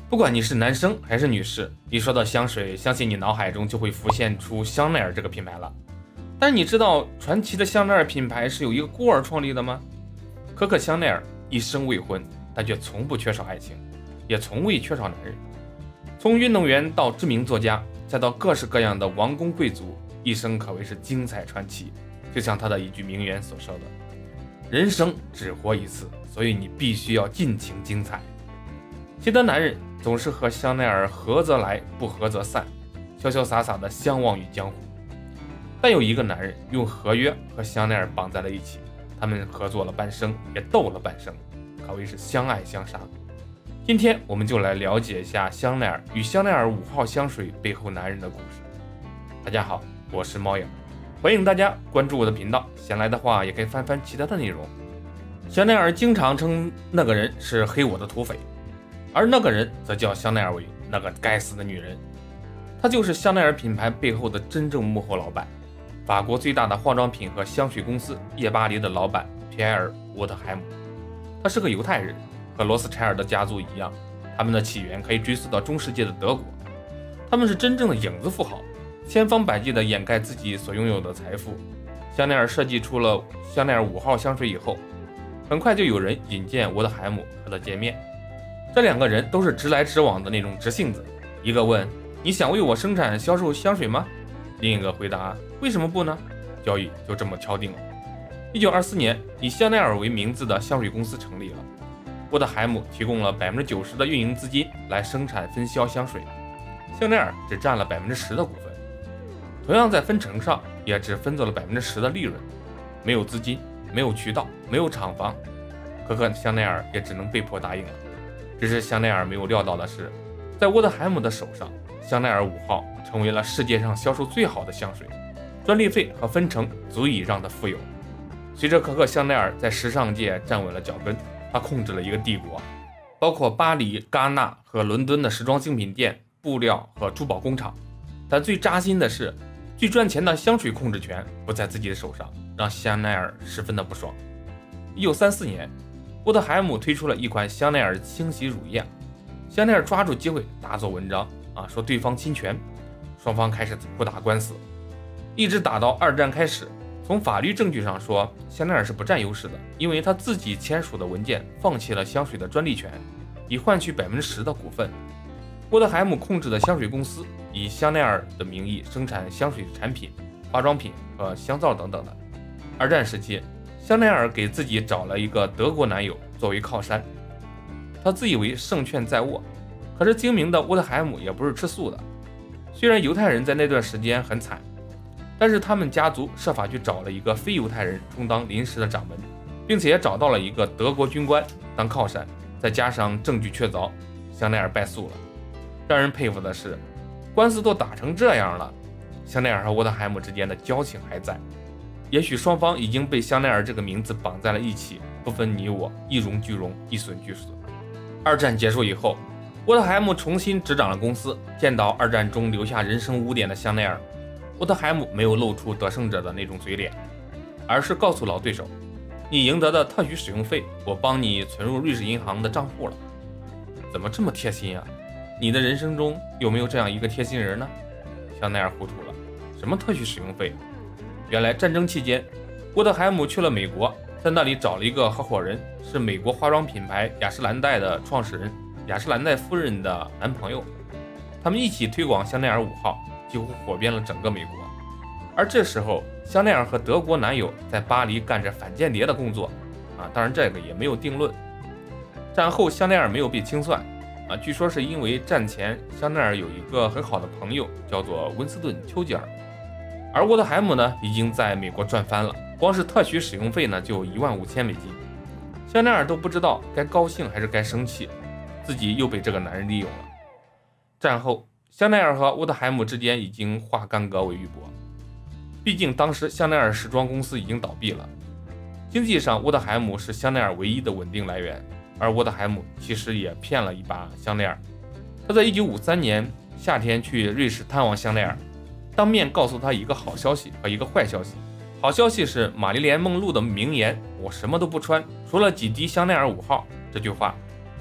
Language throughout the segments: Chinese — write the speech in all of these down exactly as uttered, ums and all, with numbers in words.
不管你是男生还是女士，一说到香水，相信你脑海中就会浮现出香奈儿这个品牌了。但是你知道传奇的香奈儿品牌是由一个孤儿创立的吗？可可香奈儿一生未婚，但却从不缺少爱情，也从未缺少男人。从运动员到知名作家，再到各式各样的王公贵族，一生可谓是精彩传奇。就像他的一句名言所说的：人生只活一次，所以你必须要尽情精彩。其他男人总是和香奈儿合则来，不合则散，潇潇洒洒的相忘于江湖。但有一个男人用合约和香奈儿绑在了一起，他们合作了半生，也斗了半生，可谓是相爱相杀。今天我们就来了解一下香奈儿与香奈儿五号香水背后男人的故事。大家好，我是猫眼，欢迎大家关注我的频道，闲来的话也可以翻翻其他的内容。香奈儿经常称那个人是黑我的土匪，而那个人则叫香奈儿为那个该死的女人。她就是香奈儿品牌背后的真正幕后老板，法国最大的化妆品和香水公司叶巴黎的老板皮埃尔·沃特海姆。他是个犹太人，和罗斯柴尔德家族一样，他们的起源可以追溯到中世纪的德国。他们是真正的影子富豪，千方百计地掩盖自己所拥有的财富。香奈儿设计出了香奈儿五号香水以后，很快就有人引荐沃特海姆和他见面。这两个人都是直来直往的那种直性子，一个问：你想为我生产销售香水吗？另一个回答：为什么不呢？交易就这么敲定了。一九二四年，以香奈儿为名字的香水公司成立了。沃特海姆提供了 百分之九十 的运营资金来生产分销香水，香奈儿只占了 百分之十 的股份。同样在分成上也只分走了 百分之十 的利润。没有资金，没有渠道，没有厂房，可可香奈儿也只能被迫答应了。只是香奈儿没有料到的是，在沃特海姆的手上，香奈儿五号成为了世界上销售最好的香水，专利费和分成足以让他富有。随着可可香奈儿在时尚界站稳了脚跟，他控制了一个帝国，包括巴黎、戛纳和伦敦的时装精品店、布料和珠宝工厂。但最扎心的是，最赚钱的香水控制权不在自己的手上，让香奈儿十分的不爽。一九三四年，沃特海姆推出了一款香奈儿清洗乳液，香奈儿抓住机会大做文章啊，说对方侵权，双方开始互打官司，一直打到二战开始。从法律证据上说，香奈儿是不占优势的，因为他自己签署的文件放弃了香水的专利权，以换取 百分之十 的股份。沃特海姆控制的香水公司以香奈儿的名义生产香水产品、化妆品和香皂等等的。二战时期，香奈儿给自己找了一个德国男友作为靠山，他自以为胜券在握。可是精明的沃特海姆也不是吃素的，虽然犹太人在那段时间很惨，但是他们家族设法去找了一个非犹太人充当临时的掌门，并且也找到了一个德国军官当靠山，再加上证据确凿，香奈儿败诉了。让人佩服的是，官司都打成这样了，香奈儿和沃特海姆之间的交情还在。也许双方已经被香奈儿这个名字绑在了一起，不分你我，一荣俱荣，一损俱损。二战结束以后，沃特海姆重新执掌了公司，见到二战中留下人生污点的香奈儿，沃特海姆没有露出得胜者的那种嘴脸，而是告诉老对手：你赢得的特许使用费，我帮你存入瑞士银行的账户了。怎么这么贴心啊？你的人生中有没有这样一个贴心人呢？香奈儿糊涂了，什么特许使用费？原来战争期间，沃特海姆去了美国，在那里找了一个合伙人，是美国化妆品牌雅诗兰黛的创始人雅诗兰黛夫人的男朋友，他们一起推广香奈儿五号，几乎火遍了整个美国。而这时候，香奈儿和德国男友在巴黎干着反间谍的工作啊，当然这个也没有定论。战后，香奈儿没有被清算啊，据说是因为战前香奈儿有一个很好的朋友叫做温斯顿·丘吉尔，而沃特海姆呢已经在美国赚翻了，光是特许使用费呢就一万五千美金。香奈儿都不知道该高兴还是该生气，自己又被这个男人利用了。战后，香奈儿和沃特海姆之间已经化干戈为玉帛，毕竟当时香奈儿时装公司已经倒闭了，经济上沃特海姆是香奈儿唯一的稳定来源，而沃特海姆其实也骗了一把香奈儿。他在一九五三年夏天去瑞士探望香奈儿，当面告诉他一个好消息和一个坏消息。好消息是玛丽莲梦露的名言：我什么都不穿，除了几滴香奈儿五号。这句话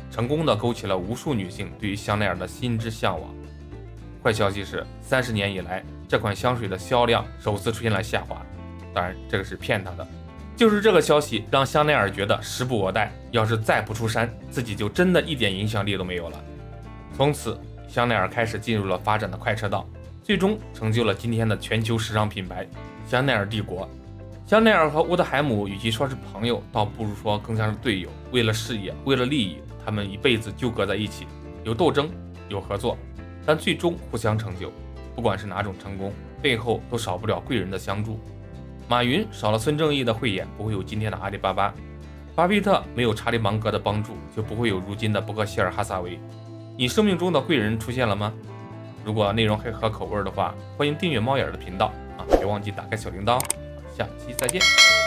成功的勾起了无数女性对于香奈儿的心之向往。坏消息是，三十年以来，这款香水的销量首次出现了下滑。当然，这个是骗他的。就是这个消息让香奈儿觉得时不我待，要是再不出山，自己就真的一点影响力都没有了。从此，香奈儿开始进入了发展的快车道，最终成就了今天的全球时尚品牌香奈儿帝国。香奈儿和乌德海姆与其说是朋友，倒不如说更像是队友。为了事业，为了利益，他们一辈子纠葛在一起，有斗争，有合作，但最终互相成就。不管是哪种成功，背后都少不了贵人的相助。马云少了孙正义的慧眼，不会有今天的阿里巴巴；巴菲特没有查理芒格的帮助，就不会有如今的伯克希尔哈撒韦。你生命中的贵人出现了吗？如果内容还合口味的话，欢迎订阅猫眼的频道啊！别忘记打开小铃铛。下期再见。